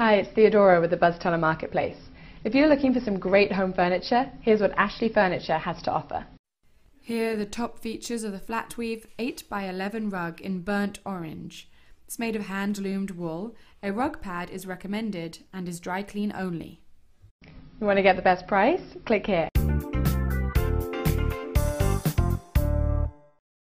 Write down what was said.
Hi, it's Theodora with the Buzztala Marketplace. If you're looking for some great home furniture, here's what Ashley Furniture has to offer. Here are the top features of the Flatweave 8x11 rug in burnt orange. It's made of hand-loomed wool. A rug pad is recommended and is dry clean only. You want to get the best price? Click here.